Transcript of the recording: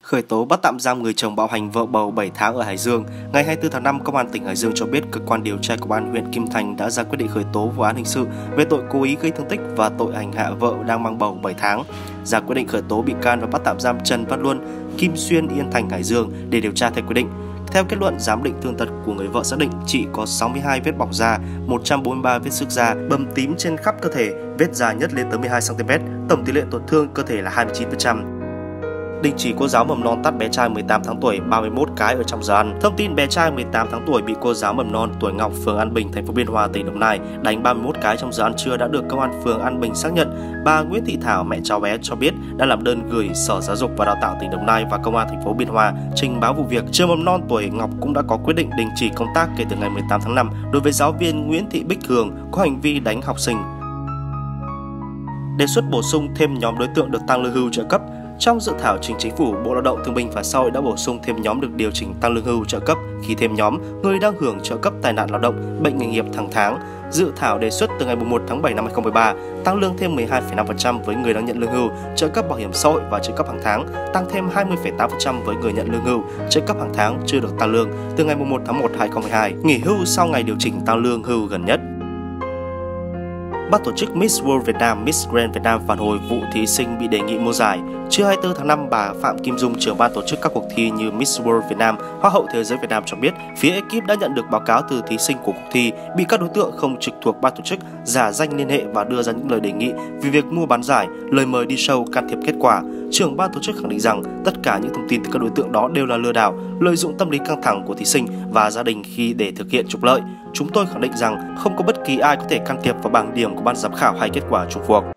Khởi tố bắt tạm giam người chồng bạo hành vợ bầu 7 tháng ở Hải Dương. Ngày 24 tháng 5, Công an tỉnh Hải Dương cho biết cơ quan điều tra của Công an huyện Kim Thành đã ra quyết định khởi tố vụ án hình sự về tội cố ý gây thương tích và tội hành hạ vợ đang mang bầu 7 tháng. Ra quyết định khởi tố bị can và bắt tạm giam Trần Văn Luân, Kim Xuyên, Yên Thành, Hải Dương để điều tra theo quy định. Theo kết luận giám định thương tật của người vợ xác định chị có 62 vết bỏng da, 143 vết xước da, bầm tím trên khắp cơ thể, vết da nhất lên tới 12 cm, tổng tỷ lệ tổn thương cơ thể là 29%. Đình chỉ cô giáo mầm non tát bé trai 18 tháng tuổi 31 cái ở trong giờ ăn. Thông tin bé trai 18 tháng tuổi bị cô giáo mầm non tuổi Ngọc, phường An Bình, thành phố Biên Hòa, tỉnh Đồng Nai đánh 31 cái trong giờ ăn trưa đã được Công an phường An Bình xác nhận. Bà Nguyễn Thị Thảo, mẹ cháu bé cho biết đã làm đơn gửi Sở Giáo dục và Đào tạo tỉnh Đồng Nai và Công an thành phố Biên Hòa trình báo vụ việc. Trường mầm non tuổi Ngọc cũng đã có quyết định đình chỉ công tác kể từ ngày 18 tháng 5 đối với giáo viên Nguyễn Thị Bích Hường có hành vi đánh học sinh. Đề xuất bổ sung thêm nhóm đối tượng được tăng lương hưu trợ cấp. Trong dự thảo trình chính phủ, Bộ Lao động Thương binh và Xã hội đã bổ sung thêm nhóm được điều chỉnh tăng lương hưu trợ cấp khi thêm nhóm người đang hưởng trợ cấp tai nạn lao động, bệnh nghề nghiệp hàng tháng. Dự thảo đề xuất từ ngày 1 tháng 7 năm 2013 tăng lương thêm 12,5% với người đang nhận lương hưu, trợ cấp bảo hiểm xã hội và trợ cấp hàng tháng, tăng thêm 20,8% với người nhận lương hưu, trợ cấp hàng tháng chưa được tăng lương từ ngày 1 tháng 1 2012, nghỉ hưu sau ngày điều chỉnh tăng lương hưu gần nhất. Ban tổ chức Miss World Việt Nam, Miss Grand Việt Nam phản hồi vụ thí sinh bị đề nghị mua giải. Trưa 24 tháng 5, bà Phạm Kim Dung, trưởng ban tổ chức các cuộc thi như Miss World Việt Nam, Hoa hậu Thế giới Việt Nam cho biết, phía ekip đã nhận được báo cáo từ thí sinh của cuộc thi bị các đối tượng không trực thuộc ban tổ chức giả danh liên hệ và đưa ra những lời đề nghị về việc mua bán giải, lời mời đi show, can thiệp kết quả. Trưởng ban tổ chức khẳng định rằng tất cả những thông tin từ các đối tượng đó đều là lừa đảo, lợi dụng tâm lý căng thẳng của thí sinh và gia đình khi để thực hiện trục lợi. Chúng tôi khẳng định rằng không có bất kỳ ai có thể can thiệp vào bảng điểm của ban giám khảo hay kết quả chung cuộc.